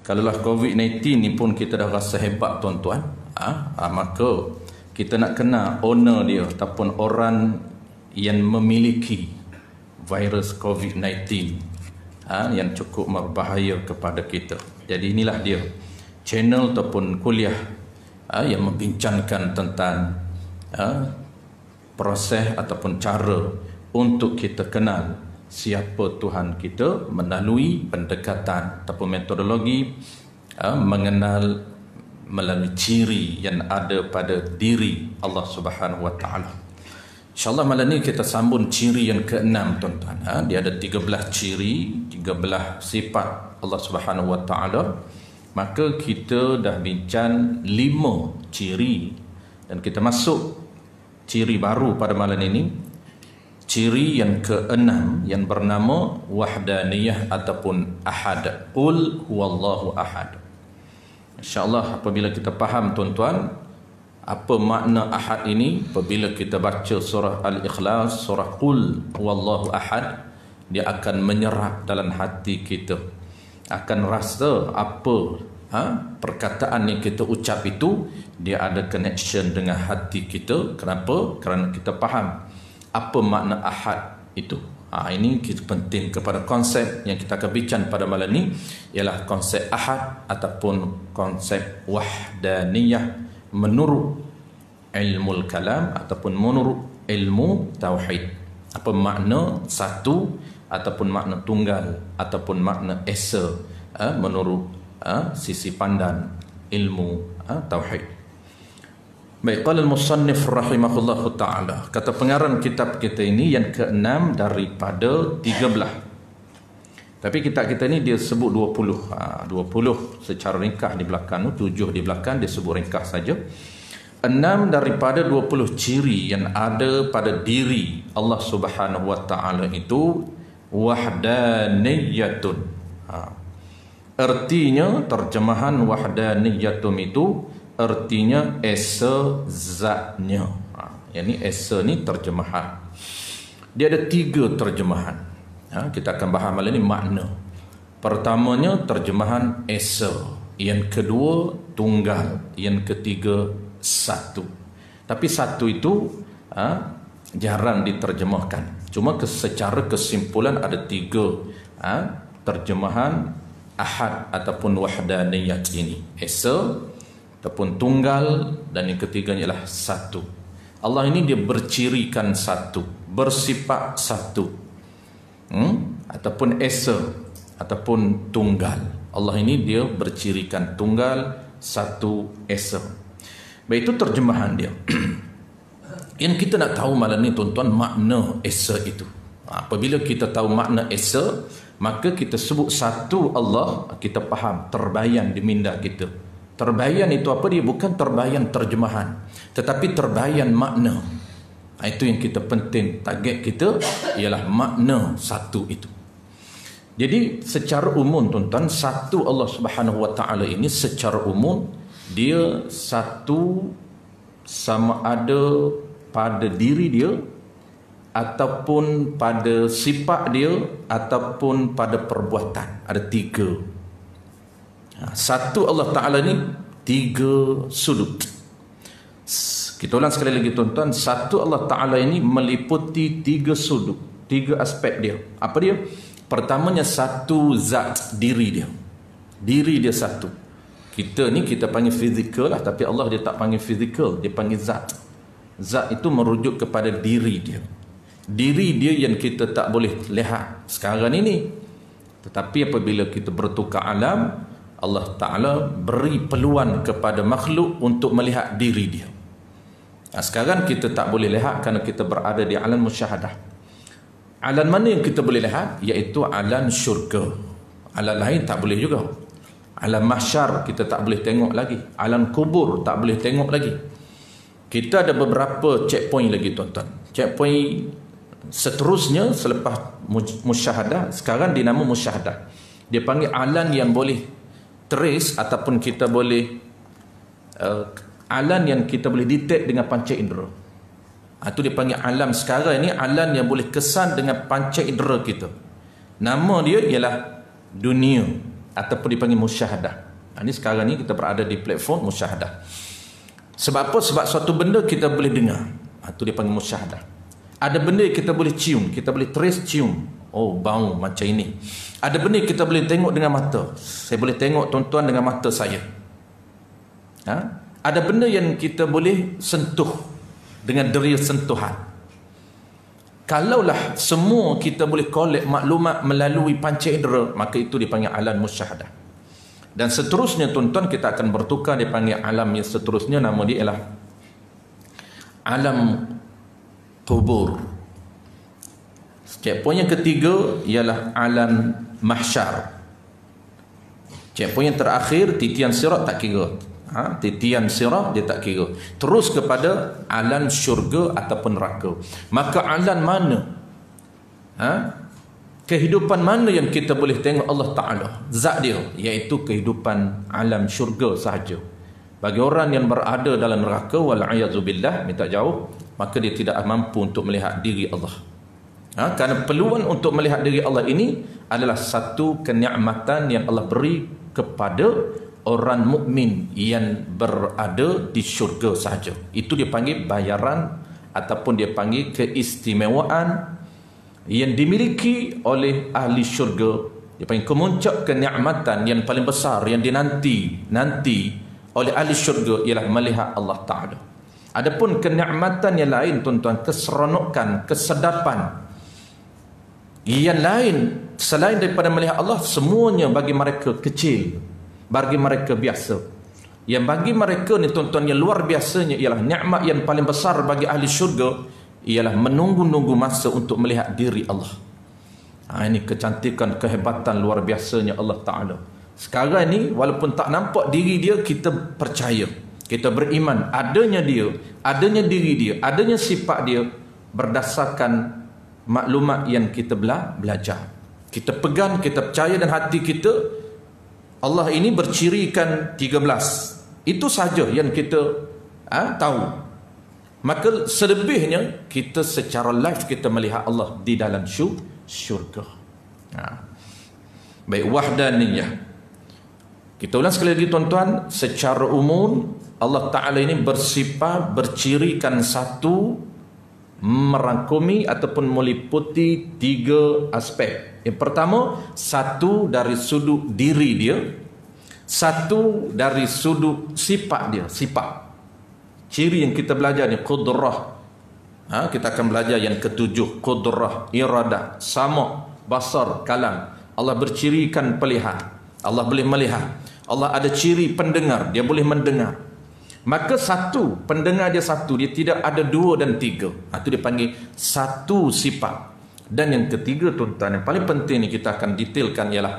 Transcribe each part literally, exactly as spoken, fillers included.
Kalaulah covid sembilan belas ni pun kita dah rasa hebat tuan-tuan, ha? ha, maka kita nak kena owner dia ataupun orang yang memiliki virus covid sembilan belas, ha, yang cukup berbahaya kepada kita. Jadi inilah dia channel ataupun kuliah, ha, yang membincangkan tentang, ha, proses ataupun cara untuk kita kenal siapa Tuhan kita melalui pendekatan ataupun metodologi, uh, mengenal melalui ciri yang ada pada diri Allah Subhanahu Wa Taala. InsyaAllah malam ni kita sambung ciri yang keenam tuan-tuan. Ha? Dia ada tiga belas ciri, tiga belas sifat Allah Subhanahu Wa Taala. Maka kita dah bincang lima ciri dan kita masuk ciri baru pada malam ini. Ciri yang keenam yang bernama wahdaniyah ataupun ahad. Qul huwallahu ahad. InsyaAllah apabila kita faham tuan-tuan apa makna ahad ini, apabila kita baca surah Al-Ikhlas, surah Qul huwallahu ahad, dia akan menyerap dalam hati kita. Akan rasa apa, ha, perkataan yang kita ucap itu dia ada connection dengan hati kita. Kenapa? Kerana kita faham apa makna ahad itu. Ha, ini kita penting kepada konsep yang kita akan bincang pada malam ini, ialah konsep ahad ataupun konsep wahdaniyah menurut ilmu kalam ataupun menurut ilmu tauhid. Apa makna satu ataupun makna tunggal ataupun makna esa, ha, menurut, ha, sisi pandang ilmu, ha, tauhid. Baik, qala al-musannif rahimahullahu ta'ala, kata pengarang kitab kita ini yang keenam daripada tiga belas. Tapi kitab kita ni dia sebut dua puluh. Ha, dua puluh secara ringkas di belakang tu, tujuh di belakang dia sebut ringkas saja. enam daripada dua puluh ciri yang ada pada diri Allah Subhanahu Wa Ta'ala itu wahdaniyatun. Ha. Artinya terjemahan wahdaniyatun itu artinya esa zatnya. Ha, yang ni esa ni terjemahan. Dia ada tiga terjemahan. Ha, kita akan bahas malam ni makna. Pertamanya terjemahan esa, yang kedua tunggal, yang ketiga satu. Tapi satu itu, ha, jarang diterjemahkan. Cuma secara kesimpulan ada tiga, ha, terjemahan ahad ataupun wahdaniyat ini. Esa ataupun tunggal, dan yang ketiganya ialah satu. Allah ini dia bercirikan satu, bersifat satu, hmm? ataupun esa ataupun tunggal. Allah ini dia bercirikan tunggal, satu, esa. Baik, itu terjemahan dia. Yang kita nak tahu malam ni tuan-tuan makna esa itu. Apabila kita tahu makna esa, maka kita sebut satu Allah, kita faham, terbayang di minda kita. Terbayang itu apa dia? Bukan terbayang terjemahan, tetapi terbayang makna. Itu yang kita penting, target kita ialah makna satu itu. Jadi secara umum tuan-tuan, satu Allah Subhanahu Wa Ta'ala ini secara umum dia satu sama ada pada diri dia ataupun pada sifat dia ataupun pada perbuatan. Ada tiga. Satu Allah Ta'ala ni tiga sudut. Kita ulang sekali lagi tuan-tuan, satu Allah Ta'ala ini meliputi tiga sudut, tiga aspek dia. Apa dia? Pertamanya satu zat diri dia. Diri dia satu. Kita ni kita panggil fizikal lah, tapi Allah dia tak panggil fizikal, dia panggil zat. Zat itu merujuk kepada diri dia. Diri dia yang kita tak boleh lihat sekarang ini. Tetapi apabila kita bertukar alam, Allah Ta'ala beri peluang kepada makhluk untuk melihat diri dia. Nah, sekarang kita tak boleh lihat kerana kita berada di alam musyahadah. Alam mana yang kita boleh lihat? Iaitu alam syurga. Alam lain tak boleh juga. Alam mahsyar kita tak boleh tengok lagi. Alam kubur tak boleh tengok lagi. Kita ada beberapa checkpoint lagi tuan-tuan. Checkpoint seterusnya selepas musyahadah, sekarang dinama musyahadah. Dia panggil alam yang boleh trace ataupun kita boleh uh, alam yang kita boleh detect dengan panca indera. Itu dia panggil alam sekarang ini, alam yang boleh kesan dengan panca indera kita. Nama dia ialah dunia. ataupun dipanggil musyahadah. Ha, ini sekarang ni kita berada di platform musyahadah. Sebab apa? Sebab suatu benda kita boleh dengar. Ha, itu dipanggil musyahadah. Ada benda yang kita boleh cium, kita boleh trace cium. Oh, bau macam ini. Ada benda yang kita boleh tengok dengan mata. Saya boleh tengok tuan-tuan dengan mata saya. Ha? Ada benda yang kita boleh sentuh dengan dera sentuhan. Kalaulah semua kita boleh kolek maklumat melalui panca indera, maka itu dipanggil alam musyahadah. Dan seterusnya tuan-tuan, kita akan bertukar dipanggil alam yang seterusnya, nama dia ialah alam kubur. Checkpoint yang ketiga ialah alam mahsyar. Checkpoint yang terakhir, titian sirat tak kira. Ha, titian sirat dia tak kira. Terus kepada alam syurga ataupun neraka. Maka alam mana, ha, kehidupan mana yang kita boleh tengok Allah Ta'ala zat dia, iaitu kehidupan alam syurga sahaja. Bagi orang yang berada dalam neraka, wal'ayazubillah, minta jauh, maka dia tidak mampu untuk melihat diri Allah. Ha, kerana peluang untuk melihat diri Allah ini adalah satu kenikmatan yang Allah beri kepada orang mukmin yang berada di syurga sahaja. Itu dia panggil bayaran ataupun dia panggil keistimewaan yang dimiliki oleh ahli syurga. Dia panggil kemuncak kenikmatan yang paling besar yang dinanti nanti oleh ahli syurga ialah melihat Allah Ta'ala. Adapun kenikmatan yang lain tuan-tuan, keseronokan, kesedapan yang lain selain daripada melihat Allah, semuanya bagi mereka kecil, bagi mereka biasa. Yang bagi mereka ni tuan-tuan yang luar biasanya ialah nikmat yang paling besar bagi ahli syurga ialah menunggu-nunggu masa untuk melihat diri Allah. Ha, ini kecantikan, kehebatan luar biasanya Allah Ta'ala. Sekarang ni walaupun tak nampak diri dia, kita percaya, kita beriman adanya dia, adanya diri dia, adanya sifat dia berdasarkan maklumat yang kita belajar. Kita pegang, kita percaya dan hati kita Allah ini bercirikan tiga belas. Itu saja yang kita ha, tahu. Maka selebihnya kita secara live kita melihat Allah di dalam syurga. Ha. Baik, wahdaniyah. Kita ulang sekali lagi tuan-tuan, secara umum Allah Ta'ala ini bersifat bercirikan satu, merangkumi ataupun meliputi tiga aspek. Yang pertama, satu dari sudut diri dia, satu dari sudut sifat dia, sifat. Ciri yang kita belajar ni qudrah. Ha, kita akan belajar yang ketujuh, qudrah, iradah, sama, basar, kalam. Allah bercirikan pelihat. Allah boleh melihat. Allah ada ciri pendengar, dia boleh mendengar. Maka satu, pendengar dia satu, dia tidak ada dua dan tiga. Itu dia panggil satu sifat. Dan yang ketiga tuan-tuan, yang paling penting ni kita akan detailkan ialah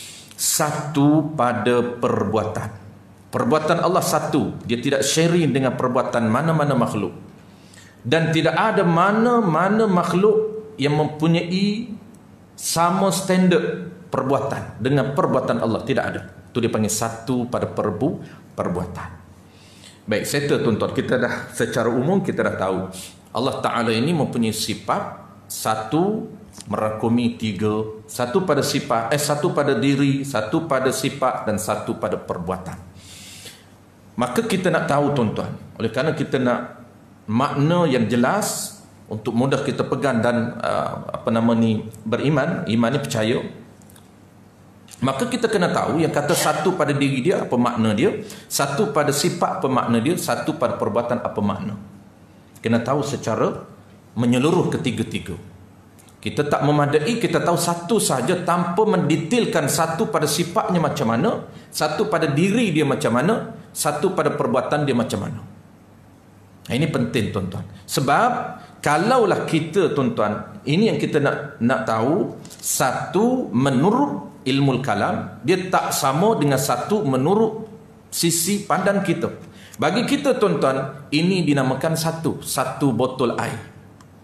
satu pada perbuatan. Perbuatan Allah satu, dia tidak sharing dengan perbuatan mana-mana makhluk. Dan tidak ada mana-mana makhluk yang mempunyai sama standard perbuatan dengan perbuatan Allah, tidak ada. Itu dia panggil satu pada perbu perbuatan. Baik, settle tuan-tuan, kita dah secara umum kita dah tahu Allah Ta'ala ini mempunyai sifat satu merangkumi tiga, satu pada sifat, eh satu pada diri, satu pada sifat dan satu pada perbuatan. Maka kita nak tahu tuan-tuan, oleh kerana kita nak makna yang jelas untuk mudah kita pegang dan uh, apa nama ni beriman, iman ni percaya. Maka kita kena tahu yang kata satu pada diri dia apa makna dia, satu pada sifat apa makna dia, satu pada perbuatan apa makna. Kena tahu secara menyeluruh ketiga-tiga. Kita tak memadai, kita tahu satu saja tanpa mendetailkan satu pada sifatnya macam mana, satu pada diri dia macam mana, satu pada perbuatan dia macam mana. Ini penting tuan-tuan. Sebab kalaulah kita tuan-tuan, ini yang kita nak nak tahu, satu menurut ilmu kalam, dia tak sama dengan satu menurut sisi pandang kita. Bagi kita tuan-tuan, ini dinamakan satu, satu botol air.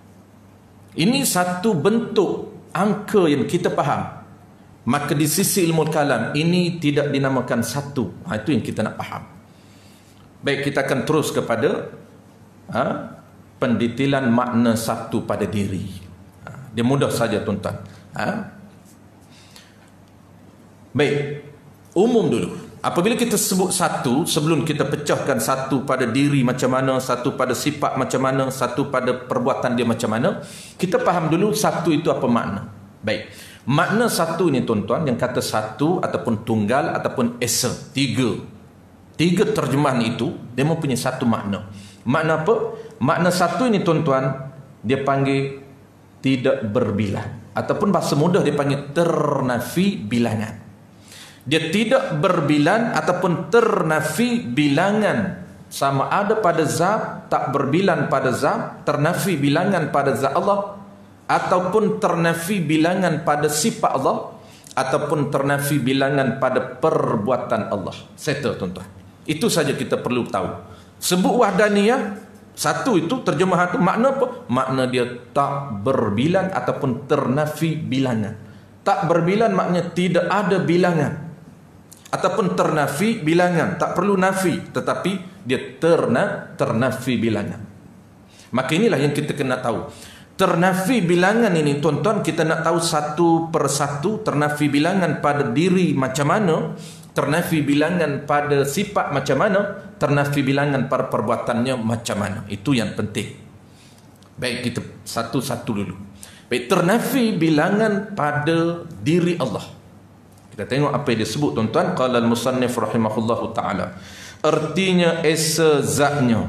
Ini satu bentuk angka yang kita faham. Maka di sisi ilmu kalam, ini tidak dinamakan satu. Ha, itu yang kita nak faham. Baik, kita akan terus kepada ha, pendetailan makna satu pada diri. Ha, dia mudah saja tuan-tuan. Ha? Baik, Umum dulu. Apabila kita sebut satu, sebelum kita pecahkan satu pada diri macam mana, satu pada sifat macam mana, satu pada perbuatan dia macam mana, kita faham dulu satu itu apa makna. Baik. Makna satu ni tuan-tuan, yang kata satu ataupun tunggal ataupun esa, tiga. Tiga terjemahan itu dia mempunyai satu makna. Makna apa? Makna satu ini tuan-tuan, dia panggil tidak berbilang, ataupun bahasa mudah dia panggil ternafi bilangan. Dia tidak berbilang ataupun ternafi bilangan, sama ada pada zat, tak berbilang pada zat, ternafi bilangan pada zat Allah, ataupun ternafi bilangan pada sifat Allah, ataupun ternafi bilangan pada perbuatan Allah. Settle tuan-tuan. Itu saja kita perlu tahu. Sebut wahdaniyah, satu itu terjemahan itu makna apa? Makna dia tak berbilang ataupun ternafi bilangan. Tak berbilang maknanya tidak ada bilangan, ataupun ternafi bilangan, tak perlu nafi, tetapi dia terna ternafi bilangan. Maka inilah yang kita kena tahu. Ternafi bilangan ini tuan-tuan, kita nak tahu satu persatu. Ternafi bilangan pada diri macam mana, ternafi bilangan pada sifat macam mana, ternafi bilangan pada perbuatannya macam mana. Itu yang penting. Baik, kita satu-satu dulu. Baik, ternafi bilangan pada diri Allah. Kita tengok apa yang disebut tuan-tuan. Qala al-musannif rahimahullahu ta'ala, artinya esa zatnya,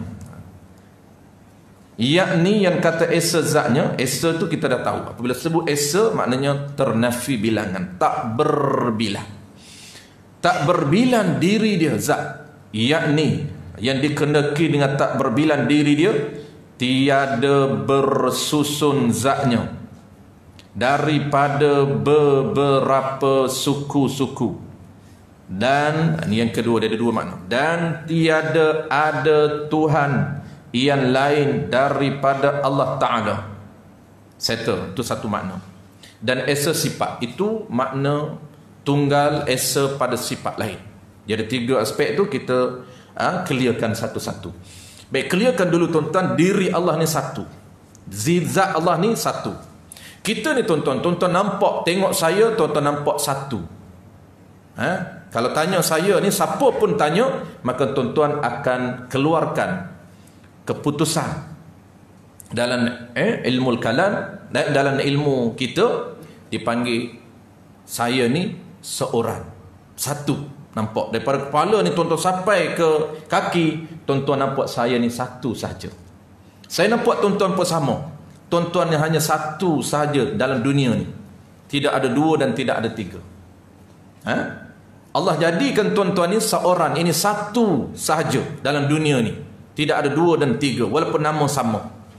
yakni yang kata esa zatnya, esa tu kita dah tahu. Apabila sebut esa, maknanya ternafi bilangan, tak berbilang. Tak berbilang diri dia zat, yakni yang dikendaki dengan tak berbilang diri dia, tiada bersusun zatnya daripada beberapa suku-suku. Dan ini yang kedua, dia ada dua makna. Dan tiada ada Tuhan yang lain daripada Allah Ta'ala. Settle, itu satu makna. Dan esa sifat, itu makna tunggal esa pada sifat lain. Jadi tiga aspek itu kita ha, clearkan satu-satu. Baik, clearkan dulu tuan-tuan, diri Allah ni satu, zat Allah ni satu. Kita ni tuan-tuan, tuan-tuan nampak, tengok saya, tuan-tuan nampak satu. Ha? Kalau tanya saya ni, siapa pun tanya, maka tuan-tuan akan keluarkan keputusan. Dalam eh, ilmu kalam, dalam ilmu kita dipanggil saya ni seorang, satu. Nampak daripada kepala ni tuan-tuan sampai ke kaki, tuan-tuan nampak saya ni satu saja. Saya nampak tuan-tuan pun sama. Tuan-tuan yang hanya satu saja dalam dunia ni, tidak ada dua dan tidak ada tiga. Ha? Allah jadikan tuan-tuan ni seorang, ini satu sahaja dalam dunia ni, tidak ada dua dan tiga, walaupun nama sama.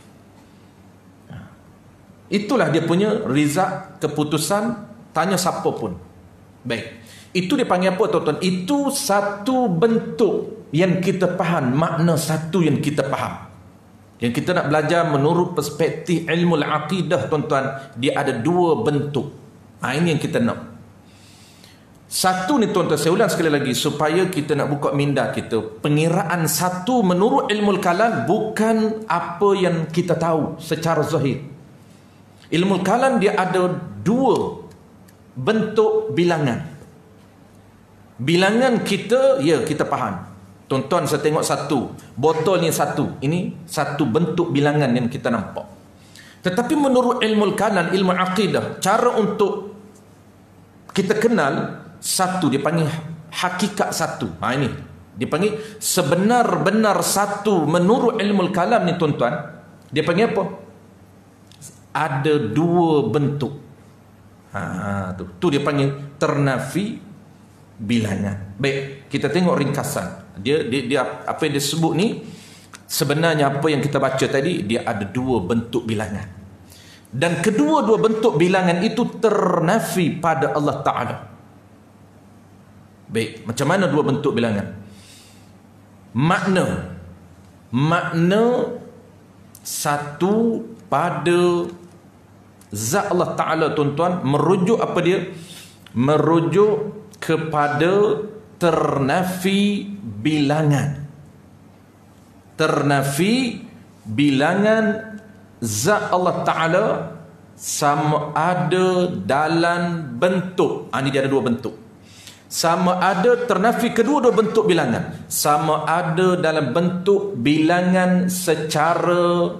Itulah dia punya rizak, keputusan, tanya siapa pun. Baik, itu dia panggil apa tuan-tuan? Itu satu bentuk yang kita faham, makna satu yang kita faham. Yang kita nak belajar menurut perspektif ilmu al-aqidah tuan-tuan, dia ada dua bentuk. Ha, ini yang kita nak. Satu ni tuan-tuan, saya ulang sekali lagi supaya kita nak buka minda kita. Pengiraan satu menurut ilmu kalam bukan apa yang kita tahu secara zahir. Ilmu kalam dia ada dua bentuk bilangan. Bilangan kita, ya kita faham. Tuan-tuan, saya tengok satu, botol ni satu, ini satu bentuk bilangan yang kita nampak. Tetapi menurut ilmu kalam, ilmu aqidah, cara untuk kita kenal satu, dia panggil hakikat satu. Ha, ini dia panggil sebenar-benar satu menurut ilmu kalam ni tuan-tuan. Dia panggil apa? Ada dua bentuk. Ha, tu, tu dia panggil ternafi bilangan. Baik, kita tengok ringkasan. Dia, dia, dia apa yang disebut ni, sebenarnya apa yang kita baca tadi, dia ada dua bentuk bilangan. Dan kedua-dua bentuk bilangan itu ternafi pada Allah Ta'ala. Baik, macam mana dua bentuk bilangan? Makna Makna satu pada zat Allah Ta'ala tuan-tuan, merujuk apa dia? Merujuk kepada ternafi bilangan. Ternafi bilangan zat Allah Ta'ala sama ada dalam bentuk. Ha, ini dia ada dua bentuk. sama ada ternafi kedua-dua bentuk bilangan, sama ada dalam bentuk bilangan secara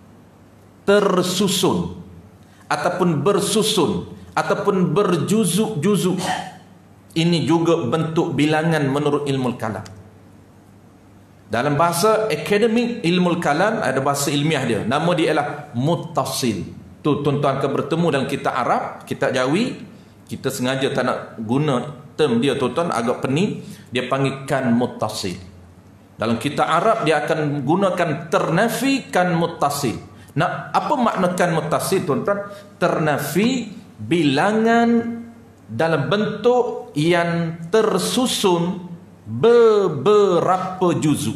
tersusun ataupun bersusun ataupun berjuzuk-juzuk. Ini juga bentuk bilangan menurut ilmu kalam. Dalam bahasa akademik ilmu kalam ada bahasa ilmiah dia, nama dia ialah muttasil. Tu tuan-tuan akan bertemu dalam kitab Arab, kitab Jawi. Kita sengaja tak nak guna term dia, tuan-tuan agak pening, dia panggilkan muttasil. Dalam kitab Arab dia akan gunakan ternafi kan muttasil. Nah, apa maknakan muttasil, tuan-tuan? Ternafi bilangan dalam bentuk yang tersusun beberapa juzuk.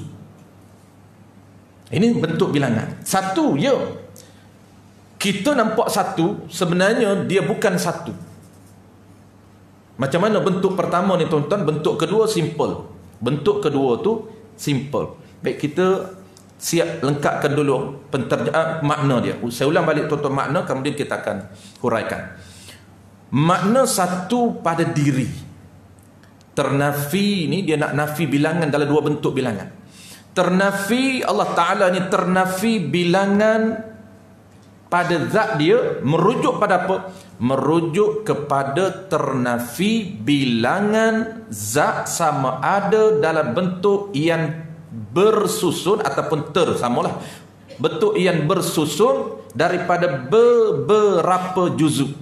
Ini bentuk bilangan. Satu, ya. Kita nampak satu, sebenarnya dia bukan satu. Macam mana bentuk pertama ni, tuan-tuan? Bentuk kedua simple. Bentuk kedua tu simple. Baik, kita siap lengkapkan dulu penterjemahan makna dia. Saya ulang balik tuan-tuan makna, kemudian kita akan huraikan. Makna satu pada diri. Ternafi ni dia nak nafi bilangan dalam dua bentuk bilangan. Ternafi Allah Ta'ala ni ternafi bilangan pada zat dia, merujuk pada apa? Merujuk kepada ternafi bilangan zat sama ada dalam bentuk yang bersusun ataupun ter, samalah bentuk yang bersusun daripada beberapa juzuk.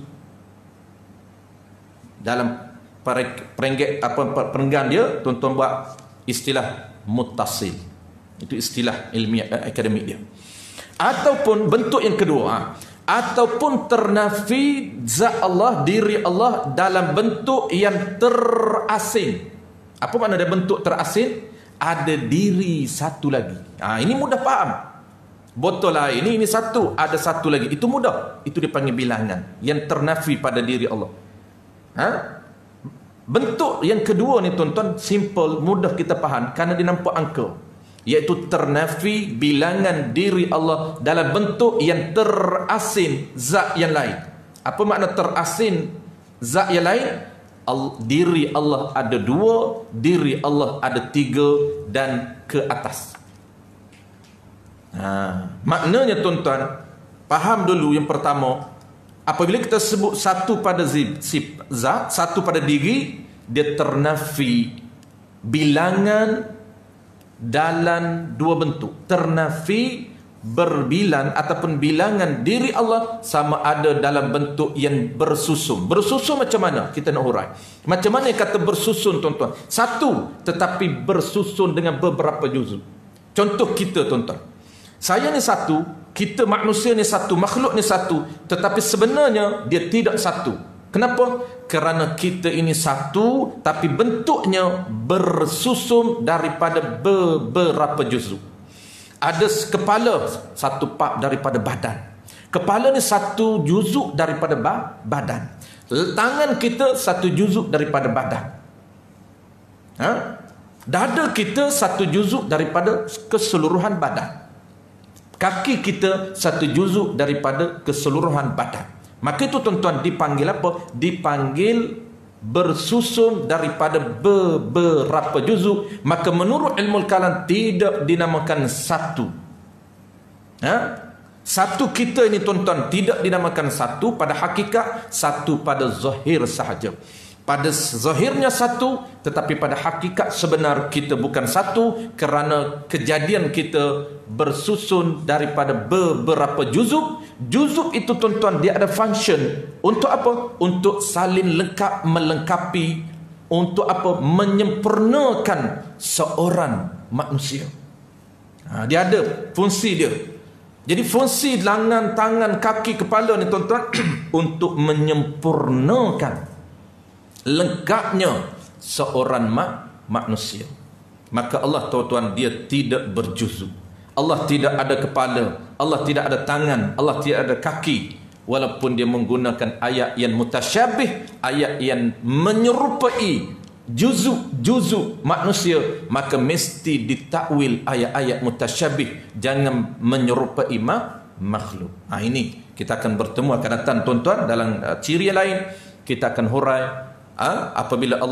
Dalam perenggan apa perenggan dia, tuan-tuan buat istilah muttasil. Itu istilah ilmiah eh, akademik dia. Ataupun bentuk yang kedua, ha, ataupun ternafi zat Allah, diri Allah dalam bentuk yang terasing. Apa makna dia bentuk terasing? Ada diri satu lagi. Ha, ini mudah faham. Botol air ini, ini satu, ada satu lagi. Itu mudah. Itu dipanggil bilangan yang ternafi pada diri Allah. Ha? Bentuk yang kedua ni, tuan-tuan, simple, mudah kita faham kerana dia nampak angka. Iaitu ternafi bilangan diri Allah dalam bentuk yang terasing zat yang lain. Apa makna terasing zat yang lain? Diri Allah ada dua, diri Allah ada tiga dan ke atas. Ha, maknanya, tuan-tuan, faham dulu yang pertama. Apabila kita sebut satu pada zib, zib, zat, satu pada diri, dia ternafi bilangan dalam dua bentuk. Ternafi berbilang ataupun bilangan diri Allah sama ada dalam bentuk yang bersusun. Bersusun macam mana? Kita nak hurai. Macam mana kata bersusun, tuan-tuan? Satu, tetapi bersusun dengan beberapa juzuk. Contoh kita, tuan-tuan. Saya ni satu, kita manusia ni satu, makhluk ni satu, tetapi sebenarnya dia tidak satu. Kenapa? Kerana kita ini satu, tapi bentuknya bersusun daripada beberapa juzuk. Ada kepala, satu part daripada badan. Kepala ni satu juzuk daripada badan. Tangan kita satu juzuk daripada badan. Ha? Dada kita satu juzuk daripada keseluruhan badan. Kaki kita satu juzuk daripada keseluruhan badan. Maka itu, tuan-tuan, dipanggil apa? Dipanggil bersusun daripada beberapa juzuk. Maka menurut ilmu kalam tidak dinamakan satu. Ha? Satu kita ini, tuan-tuan, tidak dinamakan satu. Pada hakikat satu pada zahir sahaja. Pada zahirnya satu, tetapi pada hakikat sebenar kita bukan satu, kerana kejadian kita bersusun daripada beberapa juzuk. Juzuk itu, tuan-tuan, dia ada function. Untuk apa? Untuk saling lengkap melengkapi. Untuk apa? Menyempurnakan seorang manusia. Ha, dia ada fungsi dia. Jadi fungsi lengan, tangan, kaki, kepala ni, tuan-tuan, untuk menyempurnakan lengkapnya seorang mak manusia. Maka Allah, tuan-tuan, dia tidak berjuzuk. Allah tidak ada kepala, Allah tidak ada tangan, Allah tidak ada kaki. Walaupun dia menggunakan ayat yang mutasyabih, ayat yang menyerupai juzuk-juzuk manusia, maka mesti ditakwil ayat-ayat mutasyabih, jangan menyerupai makhluk. Ha, ini kita akan bertemu akan datang, tuan-tuan, dalam uh, ciri lain kita akan hurai. Ha? Apabila Allah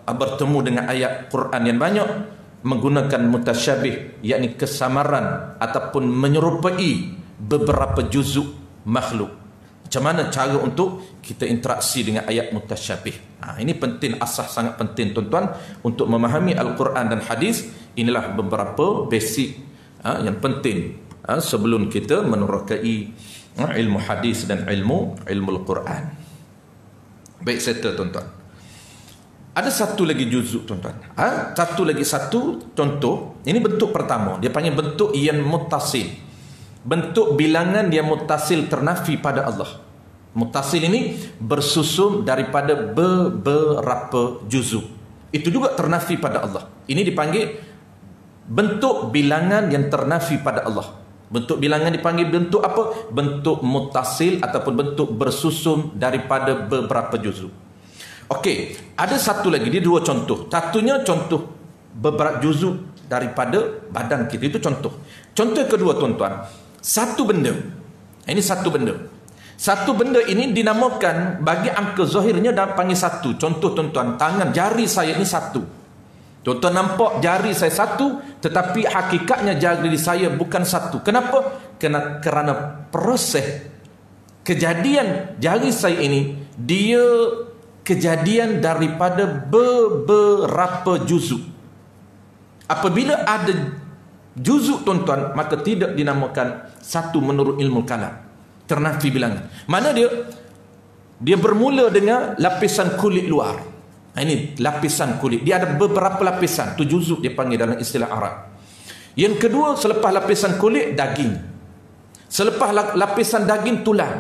bertemu dengan ayat Quran yang banyak menggunakan mutasyabih, yakni kesamaran ataupun menyerupai beberapa juzuk makhluk. Macam mana cara untuk kita interaksi dengan ayat mutasyabih? Ha, ini penting, asas sangat penting tuan-tuan untuk memahami Al-Quran dan hadis. Inilah beberapa basic ha, yang penting ha, sebelum kita menerokai ha, ilmu hadis dan ilmu ilmu Al-Quran. Baik, settle tuan-tuan. Ada satu lagi juzuk tuan-tuan. Ha? Satu lagi satu contoh. Ini bentuk pertama. Dia panggil bentuk yang muttasil. Bentuk bilangan yang muttasil ternafi pada Allah. Muttasil ini bersusun daripada beberapa juzuk. Itu juga ternafi pada Allah. Ini dipanggil bentuk bilangan yang ternafi pada Allah. Bentuk bilangan dipanggil bentuk apa? Bentuk muttasil ataupun bentuk bersusun daripada beberapa juzuk. Okey, ada satu lagi, dia dua contoh. Satunya contoh beberapa juzuk daripada badan kita, itu contoh. Contoh kedua tuan-tuan, satu benda. Ini satu benda. Satu benda ini dinamakan bagi angka zahirnya dan panggil satu. Contoh tuan-tuan, tangan jari saya ini satu. Tuan-tuan nampak jari saya satu, tetapi hakikatnya jari saya bukan satu. Kenapa? Kerana, kerana proses kejadian jari saya ini, dia kejadian daripada beberapa juzuk. Apabila ada juzuk tuan-tuan, maka tidak dinamakan satu menurut ilmu kalam, ternafi bilangan. Mana dia? Dia bermula dengan lapisan kulit luar. Ini lapisan kulit. Dia ada beberapa lapisan. Tu juzuk dia panggil dalam istilah Arab. Yang kedua, selepas lapisan kulit, daging. Selepas lapisan daging, tulang.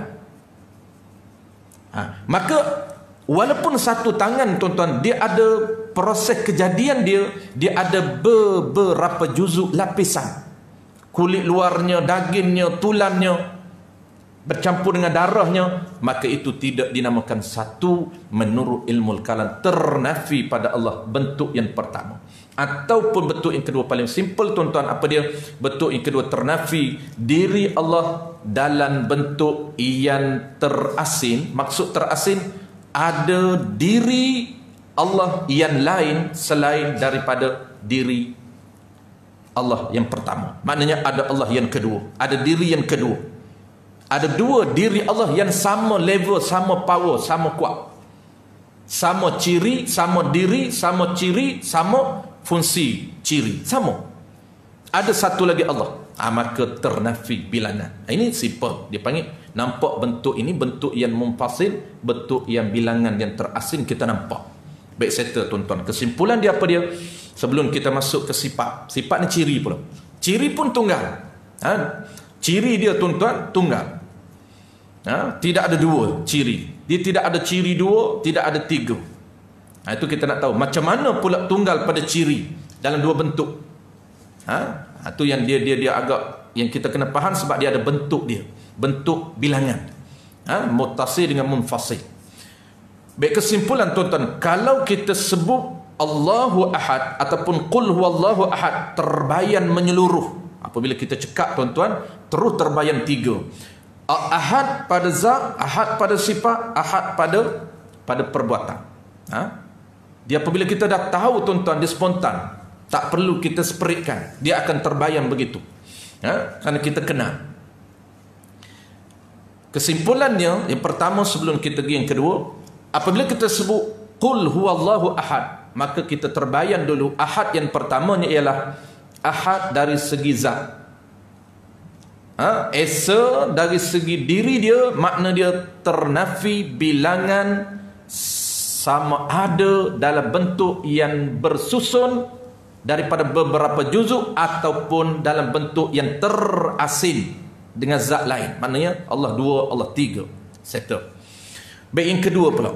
Ha. Maka walaupun satu tangan tuan-tuan, dia ada proses kejadian dia, dia ada beberapa juzuk lapisan. Kulit luarnya, dagingnya, tulangnya bercampur dengan darahnya, maka itu tidak dinamakan satu menurut ilmu kalam, ternafi pada Allah. Bentuk yang pertama. Ataupun bentuk yang kedua paling simple tuan-tuan, apa dia? Bentuk yang kedua, ternafi diri Allah dalam bentuk yang terasing. Maksud terasing, ada diri Allah yang lain selain daripada diri Allah yang pertama. Maknanya ada Allah yang kedua, ada diri yang kedua. Ada dua diri Allah yang sama level, sama power, sama kuat, sama ciri, sama diri, sama ciri, sama fungsi ciri, sama. Ada satu lagi Allah, ah, maka ternafi bilangan. Ini simple, dia panggil. Nampak bentuk ini, bentuk yang mumpasil, bentuk yang bilangan yang terasing kita nampak. Baik, settle tuan-tuan. Kesimpulan dia apa dia? Sebelum kita masuk ke sifat. Sifat ni ciri pula. Ciri pun tunggal. Ha? Ciri dia tuan-tuan tunggal. Ha? Tidak ada dua ciri. Dia tidak ada ciri dua, tidak ada tiga. Ha, itu kita nak tahu. Macam mana pula tunggal pada ciri dalam dua bentuk. Ha? Itu yang dia dia dia agak yang kita kena faham, sebab dia ada bentuk dia. Bentuk bilangan. Ha? Muttasil dengan munfasil. Baik, kesimpulan tuan-tuan, kalau kita sebut Allahu Ahad ataupun Qul Huwallahu Ahad, terbayan menyeluruh. Apabila kita cekak tuan-tuan, terus terbayan tiga. Ahad pada zat, ahad pada sifat, ahad pada pada perbuatan. Ha? Dia apabila kita dah tahu tuan-tuan, dia spontan, tak perlu kita seperitkan, dia akan terbayang begitu. Ha? Kerana kita kenal. Kesimpulannya, yang pertama sebelum kita pergi yang kedua, apabila kita sebut Qul Huwallahu Ahad, maka kita terbayang dulu ahad yang pertamanya ialah ahad dari segi zat. Ha? Esa dari segi diri dia, makna dia ternafi bilangan, sama ada dalam bentuk yang bersusun daripada beberapa juzuk ataupun dalam bentuk yang terasing dengan zat lain. Maknanya Allah dua, Allah tiga. Settle. Baik, yang kedua pula.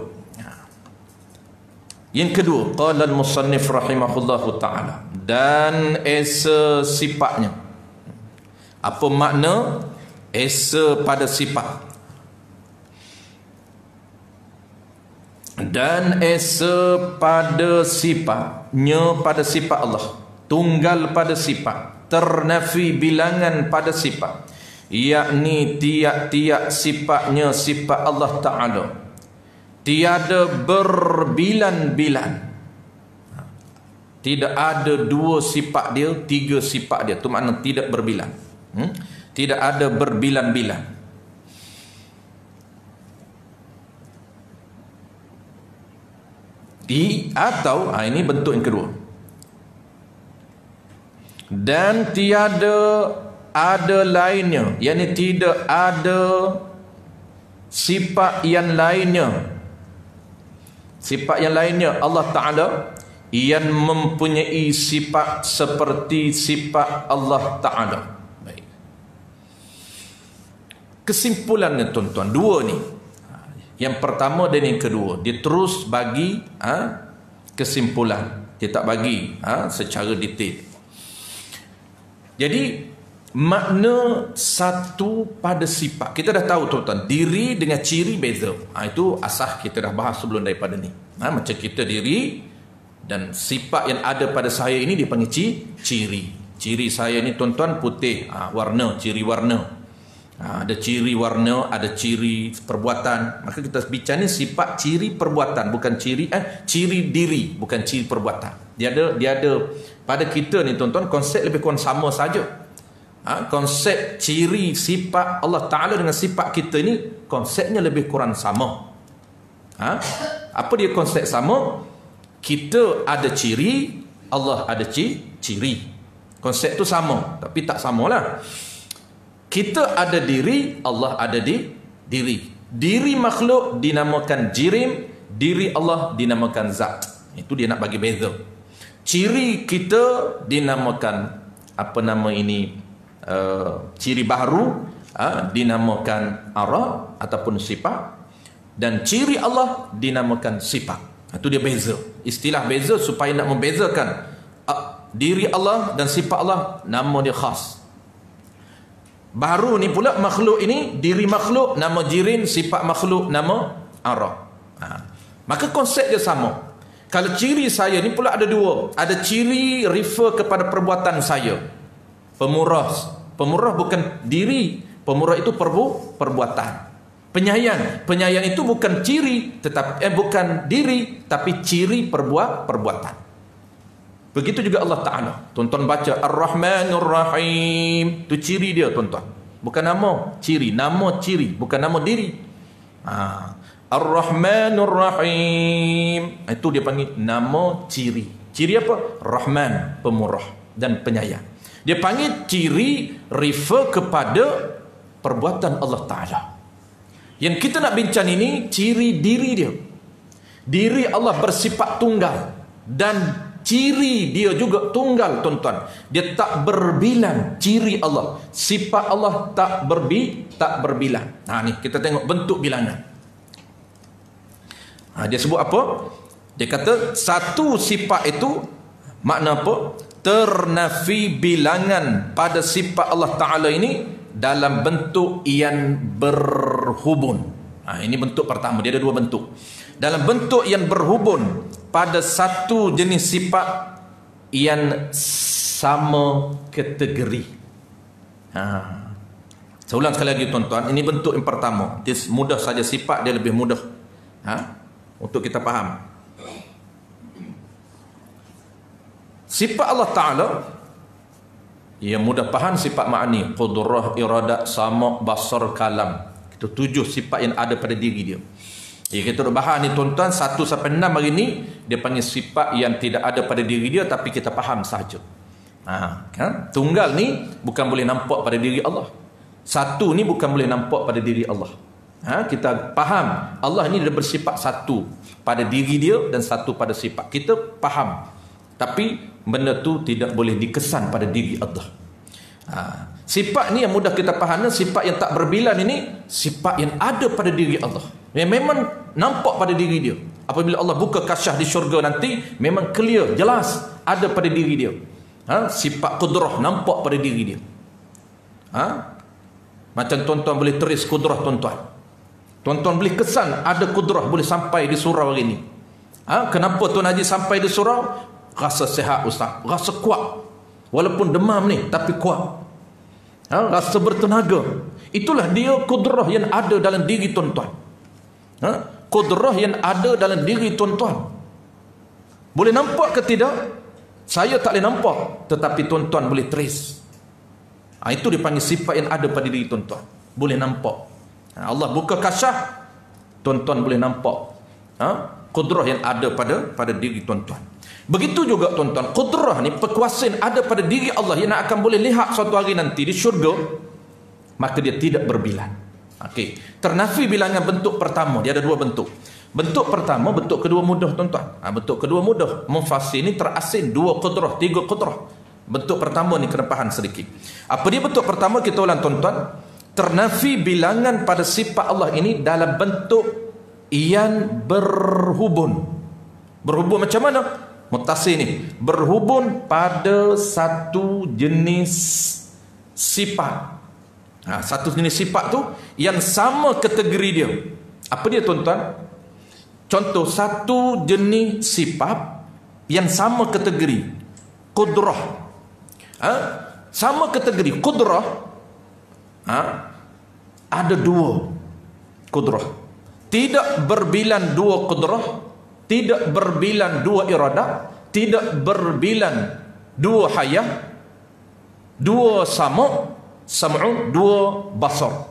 Yang kedua, qala al-musannif rahimahullahu ta'ala, dan esa sifatnya. Apa makna esa pada sifat? Dan esa pada sifatnya, pada sifat Allah, tunggal pada sifat, ternafi bilangan pada sifat, yakni tiap-tiap sifatnya sifat Allah Ta'ala tiada berbilan-bilan. Tidak ada dua sifat dia, tiga sifat dia. Itu makna tidak berbilang. Hmm? Tidak ada berbilang-bilang. Di atau ha, ini bentuk yang kedua. Dan tiada ada lainnya, yakni tidak ada sifat yang lainnya. Sifat yang lainnya Allah Ta'ala yang mempunyai sifat seperti sifat Allah Ta'ala. Baik. Kesimpulannya tuan-tuan, dua ni. Yang pertama dan yang kedua, dia terus bagi ha, kesimpulan. Dia tak bagi ha, secara detail. Jadi makna satu pada sifat. Kita dah tahu tuan-tuan, diri dengan ciri beza. Ha, itu asas kita dah bahas sebelum daripada ni. Ha, macam kita diri dan sifat yang ada pada saya ini dipanggil ciri. Ciri saya ni tuan-tuan putih, ha, warna, ciri warna. Ha, ada ciri warna, ada ciri perbuatan. Maka kita bicara ni sifat ciri perbuatan, bukan ciri eh ciri diri, bukan ciri perbuatan. Dia ada dia ada pada kita ni tuan-tuan konsep lebih kurang sama saja. Ha, konsep ciri sifat Allah Ta'ala dengan sifat kita ni konsepnya lebih kurang sama. Ha? Apa dia konsep sama? Kita ada ciri, Allah ada ci, ciri. Konsep tu sama, tapi tak samalah. Kita ada diri, Allah ada di diri. Diri makhluk dinamakan jirim, diri Allah dinamakan zat. Itu dia nak bagi beza. Ciri kita dinamakan apa nama ini? Uh, ciri baru uh, dinamakan ara ataupun sifat, dan ciri Allah dinamakan sifat. Itu dia beza. Istilah beza supaya nak membezakan uh, diri Allah dan sifat Allah, nama dia khas. Baru ni pula makhluk ini, diri makhluk nama jirin, sifat makhluk nama ara. Ha. Maka konsep dia sama. Kalau ciri saya ni pula ada dua. Ada ciri refer kepada perbuatan saya. Pemurah. Pemurah bukan diri, pemurah itu perbu, perbuatan. Penyayang, penyayang itu bukan ciri, tetapi eh bukan diri, tapi ciri perbuat perbuatan. Begitu juga Allah Ta'ala. Tuan-tuan baca Ar-Rahmanur Rahim, itu ciri dia tuan-tuan. Bukan nama, ciri, nama ciri, bukan nama diri. Ha. Ar-Rahmanur Rahim, itu dia panggil nama ciri. Ciri apa? Rahman, pemurah dan penyayang. Dia panggil ciri refer kepada perbuatan Allah Ta'ala. Yang kita nak bincang ini ciri diri dia. Diri Allah bersifat tunggal, dan ciri dia juga tunggal tuan-tuan. Dia tak berbilang. Ciri Allah, sifat Allah tak berbi tak berbilang. Nah ni kita tengok bentuk bilangan. Ha, dia sebut apa? Dia kata satu sifat itu makna apa? Ternafi bilangan pada sifat Allah Ta'ala ini dalam bentuk yang berhubun. Ha, ini bentuk pertama. Dia ada dua bentuk. Dalam bentuk yang berhubun pada satu jenis sifat yang sama kategori. Ha. Saya ulang sekali lagi tuan-tuan. Ini bentuk yang pertama. Dia mudah saja, sifat dia lebih mudah ha? untuk kita faham. Sifat Allah Ta'ala yang mudah faham, sifat ma'ani, qudrah, iradat, sama', basar, kalam. Itu tujuh sifat yang ada pada diri dia. Ya, kita dah bahas ni tuan-tuan, satu sampai enam hari ni dia panggil sifat yang tidak ada pada diri dia, tapi kita faham sahaja. Ha, kan? Tunggal ni bukan boleh nampak pada diri Allah. Satu ni bukan boleh nampak pada diri Allah. Ha, kita faham Allah ni dia bersifat satu pada diri dia dan satu pada sifat. Kita faham. Tapi benda tu tidak boleh dikesan pada diri Allah. Ha, sifat ni yang mudah kita faham, sifat yang tak berbilang ini sifat yang ada pada diri Allah. Yang memang nampak pada diri dia. Apabila Allah buka kasyaf di syurga nanti, memang clear, jelas ada pada diri dia. Ha, sifat qudrah nampak pada diri dia. Ha? Macam tuan-tuan boleh teris qudrah tuan-tuan. Tuan-tuan boleh kesan ada qudrah boleh sampai di surau hari ni. Ha? Kenapa Tuan Haji sampai di surau? Rasa sihat ustaz, rasa kuat. Walaupun demam ni, tapi kuat. Ha? Rasa bertenaga. Itulah dia qudrah yang ada dalam diri tuan-tuan. Ha? Qudrah yang ada dalam diri tuan-tuan. Boleh nampak ke tidak? Saya tak boleh nampak, tetapi tuan-tuan boleh trace. Ha, itu dipanggil sifat yang ada pada diri tuan-tuan. Boleh nampak. Ha, Allah buka kasyaf, tuan-tuan boleh nampak ha, kudrah yang ada pada pada diri tuan-tuan. Begitu juga tuan-tuan, kudrah ni, perkuasaan ada pada diri Allah yang akan boleh lihat suatu hari nanti di syurga, maka dia tidak berbilang. Okey, ternafi bilangan bentuk pertama, dia ada dua bentuk. Bentuk pertama, bentuk kedua mudah tuan-tuan. Ha, bentuk kedua mudah. Mufassir ni terasin dua kudrah, tiga kudrah. Bentuk pertama ni kena faham sedikit. Apa dia bentuk pertama, kita ulang tuan-tuan. Ternafi bilangan pada sifat Allah ini dalam bentuk yang berhubun. Berhubun macam mana? Muttasil ni berhubun pada satu jenis sifat. Ha, satu jenis sifat tu yang sama kategori dia. Apa dia tuan-tuan? Contoh, satu jenis sifat yang sama kategori kudrah. Ha? Sama kategori kudrah. Ha? Ada dua kudrah. Tidak berbilang dua kudrah, tidak berbilang dua iradah, tidak berbilang dua hayah, dua sama, sam'u, dua basar.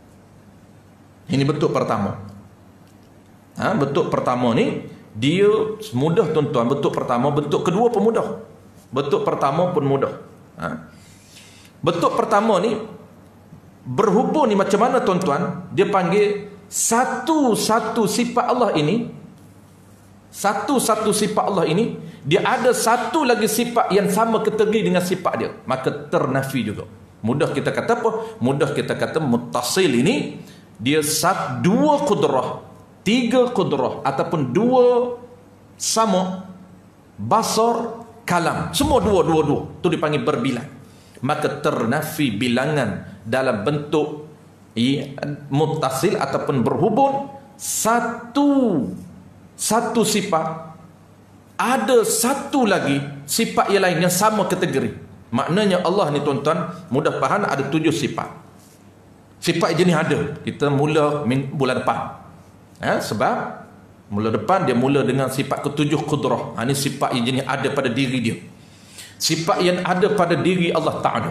Ini bentuk pertama. Ha, bentuk pertama ni dia mudah tuan-tuan. Bentuk pertama, bentuk kedua pun mudah. Bentuk pertama pun mudah. Ha. Bentuk pertama ni berhubung ni macam mana tuan-tuan? Dia panggil satu-satu sifat Allah ini, satu-satu sifat Allah ini, dia ada satu lagi sifat yang sama kategori dengan sifat dia, maka ternafi juga. Mudah kita kata apa? Mudah kita kata muttasil ini dia sat dua kudrah, tiga kudrah ataupun dua sama, basar, kalam, semua dua dua dua, itu dipanggil berbilang. Maka ternafi bilangan dalam bentuk muttasil ataupun berhubung, satu satu sifat ada satu lagi sifat yang lain yang sama kategori. Maknanya Allah ni tuan-tuan, mudah faham, ada tujuh sifat. Sifat jenis ada. Kita mula bulan depan. Ha, sebab mula depan dia mula dengan sifat ketujuh kudrah. Ha, ini sifat yang jenis ada pada diri dia. Sifat yang ada pada diri Allah Ta'ala.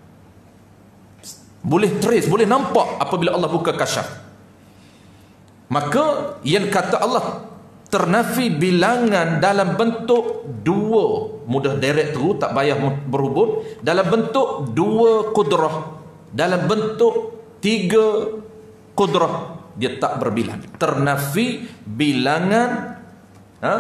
Boleh trace, boleh nampak apabila Allah buka kasyaf. Maka yang kata Allah ternafi bilangan dalam bentuk dua, mudah direct tu, tak payah berhubung, dalam bentuk dua kudrah, dalam bentuk tiga kudrah, dia tak berbilang. Ternafi bilangan ha,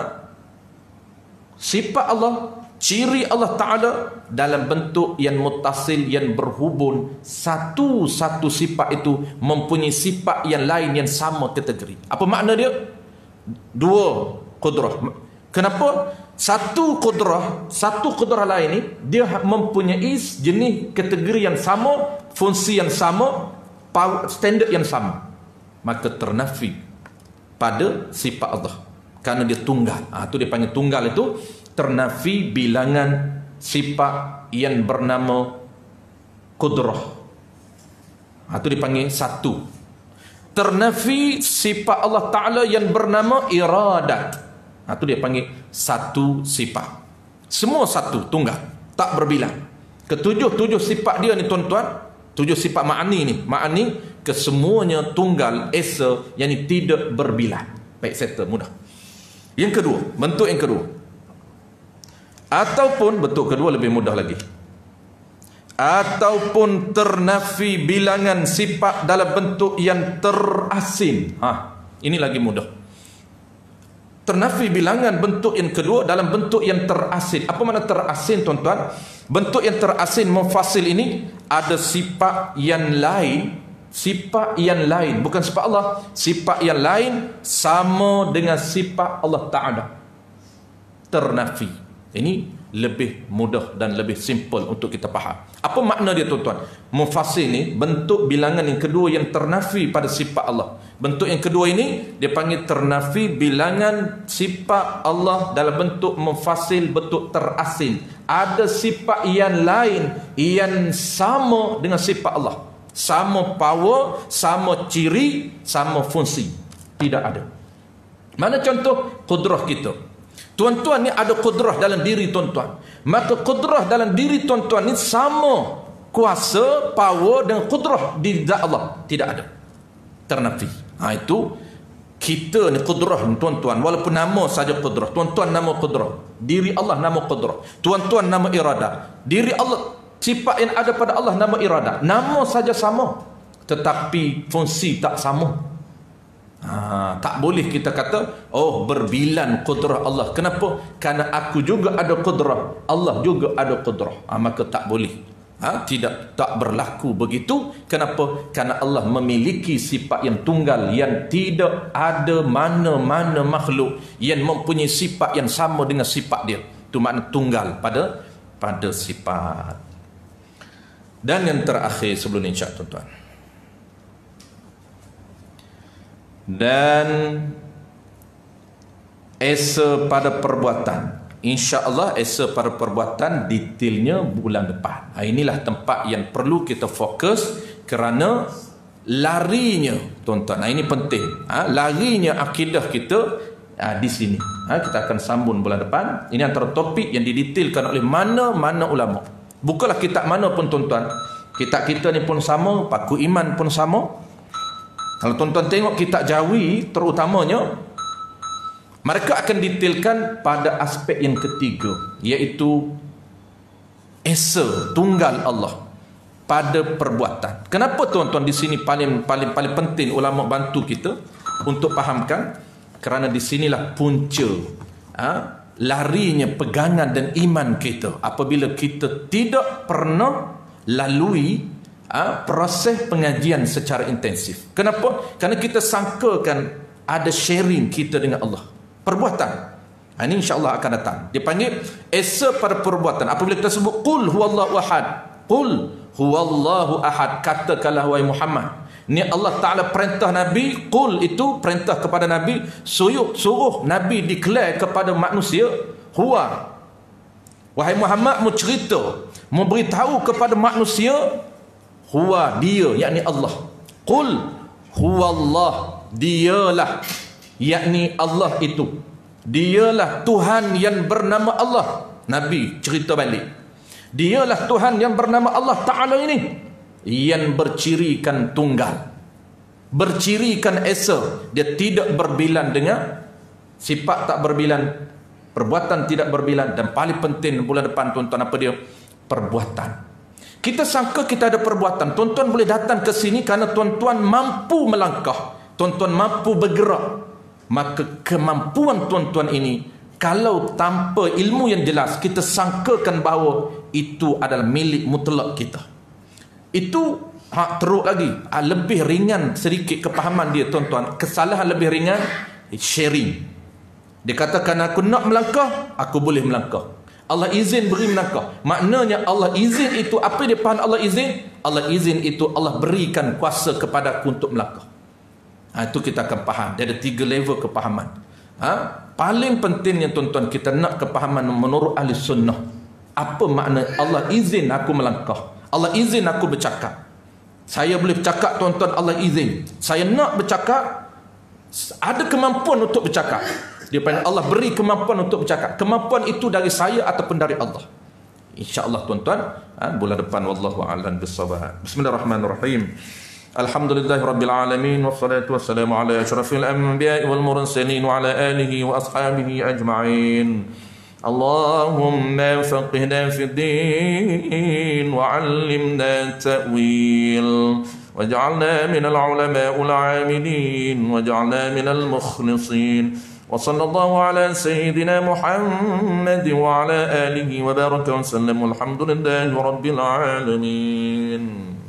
sifat Allah, ciri Allah Ta'ala dalam bentuk yang muttasil, yang berhubung. Satu-satu sifat itu mempunyai sifat yang lain yang sama kategori. Apa makna dia? Dua kudrah. Kenapa? Satu kudrah, satu kudrah lain ni dia mempunyai jenis kategori yang sama, fungsi yang sama, standard yang sama. Maka ternafi pada sifat Allah kerana dia tunggal. Ha, itu dia panggil tunggal, itu ternafi bilangan sifat yang bernama kudrah. Ha, itu dipanggil satu. Ternafi sifat Allah Ta'ala yang bernama iradat. Ha, itu dia panggil satu sifat. Semua satu, tunggal, tak berbilang. Ketujuh-tujuh sifat dia ni tuan-tuan, tujuh sifat ma'ani ni, ma'ani kesemuanya tunggal, esa, yang ni tidak berbilang. Baik, settle, mudah. Yang kedua, bentuk yang kedua, ataupun bentuk kedua lebih mudah lagi, ataupun ternafi bilangan sifat dalam bentuk yang terasin. Ha, ini lagi mudah. Ternafi bilangan bentuk yang kedua dalam bentuk yang terasin. Apa makna terasin tuan-tuan? Bentuk yang terasin mufasil ini ada sifat yang lain, sifat yang lain, bukan sifat Allah, sifat yang lain sama dengan sifat Allah Ta'ala. Ternafi. Ini lebih mudah dan lebih simple untuk kita faham. Apa makna dia tuan-tuan? Mufassir ni bentuk bilangan yang kedua yang ternafi pada sifat Allah. Bentuk yang kedua ini dia panggil ternafi bilangan sifat Allah dalam bentuk mufassir, bentuk terasin. Ada sifat yang lain yang sama dengan sifat Allah. Sama power, sama ciri, sama fungsi. Tidak ada. Mana contoh? Kudrah kita. Tuan-tuan ni ada kudrah dalam diri tuan-tuan. Maka kudrah dalam diri tuan-tuan ni sama kuasa, power dan kudrah di zat Allah. Tidak ada. Ternafi. Ha, itu kita ni kudrah ni tuan-tuan. Walaupun nama saja kudrah. Tuan-tuan nama kudrah. Diri Allah nama kudrah. Tuan-tuan nama iradah. Diri Allah, sifat yang ada pada Allah nama iradah. Nama saja sama. Tetapi fungsi tak sama. Ha, tak boleh kita kata oh berbilan kudrah Allah. Kenapa? Karena aku juga ada kudrah, Allah juga ada kudrah. Ha, maka tak boleh. Ha, tidak tak berlaku begitu. Kenapa? Karena Allah memiliki sifat yang tunggal, yang tidak ada mana-mana makhluk yang mempunyai sifat yang sama dengan sifat dia. Itu makna tunggal pada pada sifat. Dan yang terakhir sebelum ini, tuan-tuan, dan esa pada perbuatan, insya-Allah esa pada perbuatan detailnya bulan depan. Ha, inilah tempat yang perlu kita fokus kerana larinya tuan-tuan. Ha, ini penting. Ha, larinya akidah kita ha, di sini. Ha, kita akan sambung bulan depan. Ini antara topik yang didetailkan oleh mana-mana ulama. Bukanlah kitab mana pun tuan-tuan. Kitab kita ni pun sama, Paku Iman pun sama. Kalau tuan-tuan tengok kitab Jawi terutamanya, mereka akan detailkan pada aspek yang ketiga, iaitu esa tunggal Allah pada perbuatan. Kenapa tuan-tuan di sini paling paling paling penting ulama bantu kita untuk fahamkan? Kerana di sinilah punca ha, larinya pegangan dan iman kita apabila kita tidak pernah lalui Ha, proses pengajian secara intensif. Kenapa? Kerana kita sangkakan ada sharing kita dengan Allah. Perbuatan. Ha, ini insya-Allah akan datang. Dia panggil esa pada perbuatan. Apabila kita sebut qul huwallahu ahad. Qul huwallahu ahad. Katakanlah wahai Muhammad. Ini Allah Taala perintah Nabi, qul itu perintah kepada Nabi, suruh suruh Nabi declare kepada manusia, huwa. Wahai Muhammad, mu cerita, mu beritahu kepada manusia huwa, dia, yakni Allah. Qul huwallah, dialah, yakni Allah itu. Dialah Tuhan yang bernama Allah. Nabi cerita balik. Dialah Tuhan yang bernama Allah Ta'ala ini, yang bercirikan tunggal, bercirikan esa. Dia tidak berbilan dengan sifat, tak berbilan, perbuatan tidak berbilan. Dan paling penting bulan depan tuan-tuan, apa dia? Perbuatan. Kita sangka kita ada perbuatan. Tuan-tuan boleh datang ke sini kerana tuan-tuan mampu melangkah, tuan-tuan mampu bergerak. Maka kemampuan tuan-tuan ini, kalau tanpa ilmu yang jelas, kita sangkakan bahawa itu adalah milik mutlak kita. Itu ha, teruk lagi, ha, lebih ringan sedikit kepahaman dia tuan-tuan. Kesalahan lebih ringan, sharing. Dia katakan aku nak melangkah, aku boleh melangkah. Allah izin beri melangkah. Maknanya Allah izin itu, apa dia faham Allah izin? Allah izin itu Allah berikan kuasa kepada aku untuk melangkah. Ha, itu kita akan faham. Dia ada tiga level kepahaman. Ha? Paling pentingnya tuan-tuan, kita nak kepahaman menurut ahli sunnah. Apa makna Allah izin aku melangkah? Allah izin aku bercakap. Saya boleh bercakap tuan-tuan, Allah izin. Saya nak bercakap, ada kemampuan untuk bercakap. Dia panggil Allah beri kemampuan untuk bercakap. Kemampuan itu dari saya ataupun dari Allah. InsyaAllah tuan-tuan, ha, bulan depan wallahu a'lam bissawab. Bismillahirrahmanirrahim. Alhamdulillahirabbil alamin wassalatu wassalamu ala asyrafil anbiya'i wal mursalin wa ala alihi wa ashabihi ajma'in. Allahumma faqihna fid din wa 'allimna ta'wil. Waj'alna minal ulama'il 'amilin waj'alna minal mukhlisin. وصلى الله على سيدنا محمد وعلى آله وبارك وسلم والحمد لله رب العالمين.